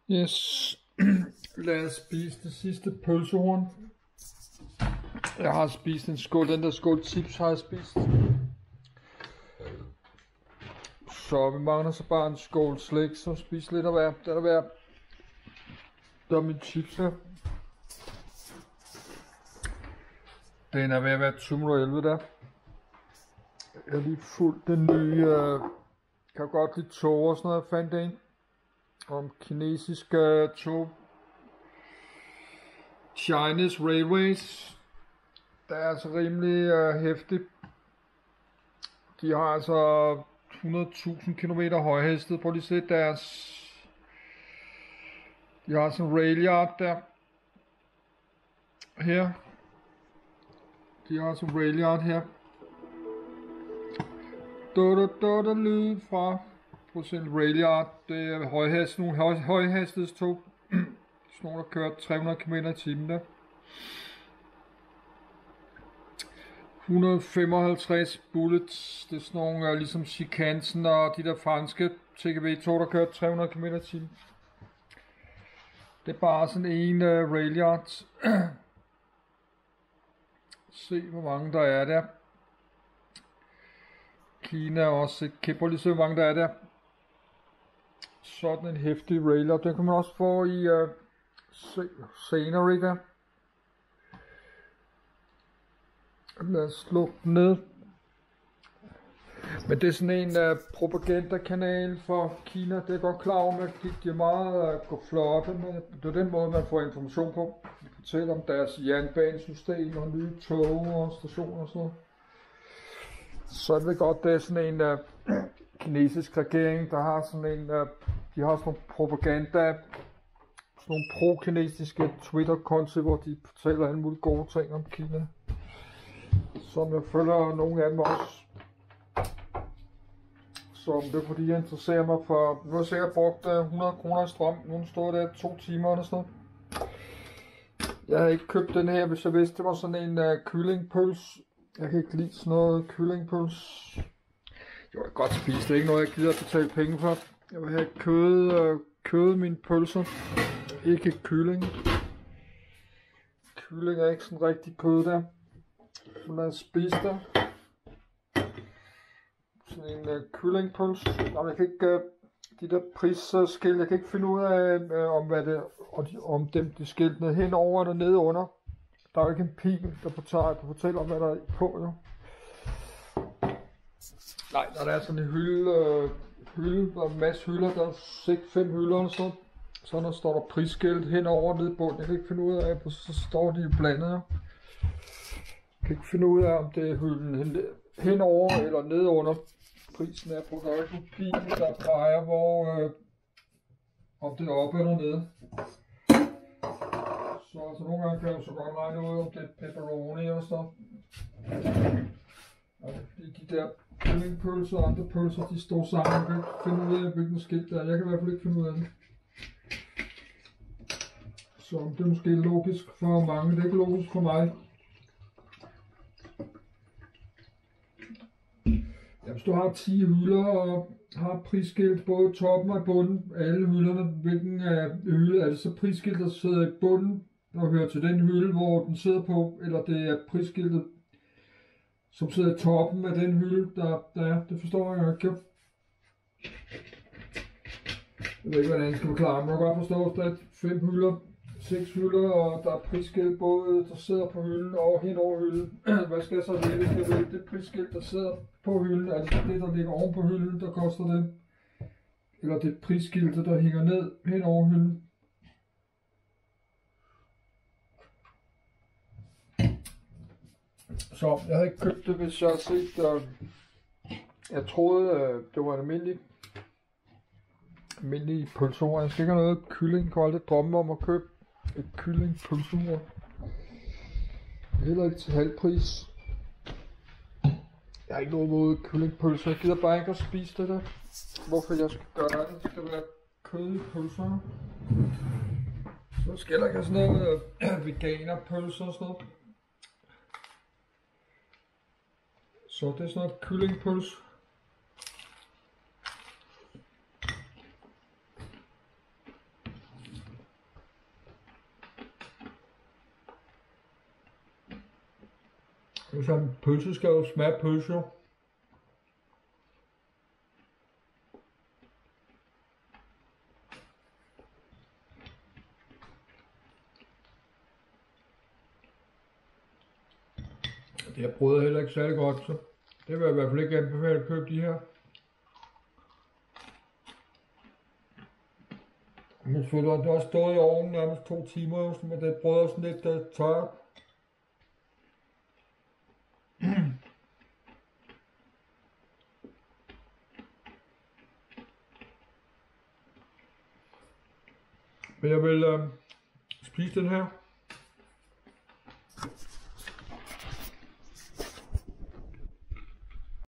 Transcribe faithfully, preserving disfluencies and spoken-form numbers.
Yes, lad os spise det sidste pølsehorn. Jeg har spist en skål, den der skål chips har jeg spist. Så vi mangler så bare en skål slik, så spis lidt af hver. Det er der hver. Der er min chips her. Den er ved at være tyve minutter elleve der. Jeg har lige fulgt den nye, øh, kan godt lide tog og sådan noget, jeg fandt en. Om kinesiske tog. Chinese Railways. Det er altså rimelig øh, hæftigt. De har altså hundrede tusind kilometer højhestet. Prøv lige at se deres. De har sådan en railyard der. Her. De har sådan en railyard her. Dodo lyd fra procent railyard. Det er højhastighed, nogle høj, højhastighedstog. Sådan nogle der kører tre hundrede kilometer i timen der. et hundrede femoghalvtreds bullets. Det er sådan nogle uh, ligesom Chicansen og de der franske T G V-tog der kører tre hundrede kilometer i timen. Det er bare sådan en uh, railyard. Se hvor mange der er der. Kina er også et kæmpe, lige så hvor mange der er der. Sådan en hæftig railyard. Den kan man også få i uh, scenery der. Lad os slukke den ned. Men det er sådan en uh, propagandakanal for Kina. Det er godt klar over, at de er meget uh, gå flotte. Men det er den måde, man får information på. De fortæller om deres jernbanesystem og nye tog og stationer og sådan noget. Så er det godt, det er sådan en uh, kinesisk regering, der har sådan en, uh, de har sådan nogle propaganda, sådan nogle pro-kinesiske Twitter-konti, hvor de fortæller alle mulige gode ting om Kina. Som jeg følger nogle af dem også. Så det er fordi jeg interesserer mig for, nu har jeg sikkert brugt uh, hundrede kroner i strøm, nu stod der to timer eller sådan noget. Jeg har ikke købt den her, hvis jeg vidste, det var sådan en uh, kyllingpøls. Jeg kan ikke lide sådan noget kyllingpøls. Jo, jeg kan godt spise, det er ikke noget, jeg gider at betale penge for. Jeg vil have kød, øh, kød mine pølser, ikke kylling. Kylling er ikke sådan rigtig kød der. Så lad os spise der. Sådan en øh, kyllingpøls. Nå, jeg kan ikke, øh, de der prisskilt, jeg kan ikke finde ud af, øh, om, hvad det, om, de, om dem de skiltene henover eller nede under. Der er jo ikke en pil, der fortæller, der fortæller om, hvad der er på, jo. Nej, når der er sådan en hylde, øh, hylde, der er en masse hylder, der er seks fem hylder og sådan. Så der står der prisskilt henover nede i bunden. Jeg kan ikke finde ud af, så står de blandet, jo. Jeg kan ikke finde ud af, om det er hylden henover eller nede under. Prisen er på, der er ikke en pil, der peger, hvor, øh, om det er oppe eller nede. Så altså, nogle gange kan jeg jo så godt regne ud, om det er pepperoni og så. Og fordi de der kyllingpølser og andre pølser, de står sammen. Jeg kan ikke finde ud af, hvilken skilt der er. Jeg kan i hvert fald ikke finde ud af det. Så det er måske logisk for mange, det er ikke logisk for mig. Ja, hvis du har ti hylder og har prisskilt både toppen og bunden, alle hylderne, hvilken af hylde er det så prisskilt, der sidder i bunden og hører til den hylde, hvor den sidder på, eller det er prisskiltet, som sidder i toppen af den hylde, der, der er. Det forstår jeg ikke. Jeg ved ikke, hvordan jeg skal forklare, men jeg kan godt forstå, at der er fem hylder, seks hylder, og der er prisskilt både, der sidder på hylden og hen over hylden. Hvad skal jeg så vælge? Skal jeg vælge det prisskilt, der sidder på hylden, altså det, der ligger oven på hylden, der koster det? Eller det prisskilt, der hænger ned hen over hylden? Så jeg havde ikke købt det, hvis jeg havde set, uh, jeg troede, uh, det var en almindelig, almindelig pølsehorn. Jeg skal ikke have noget kylling, jeg kunne aldrig drømme om at købe et kylling pølsehorn. Heller ikke til halv pris. Jeg har ikke noget mod kyllingpølser, jeg gider bare ikke at spise det der. Hvorfor jeg skal gøre det, det skal være kød i pølserne. Så skal jeg ikke have sådan noget uh, veganerpølser og sådan noget. Så det er sådan noget kyllingpøls. Det er sådan, pølse skal jo smage pølse jo. Det her brød er heller ikke særlig godt, så det vil jeg i hvert fald ikke anbefale at købe de her. Men selvfølgelig, det har også stået i ovnen nærmest to timer, men det brød er sådan lidt uh, tørt. Men jeg vil uh, spise den her.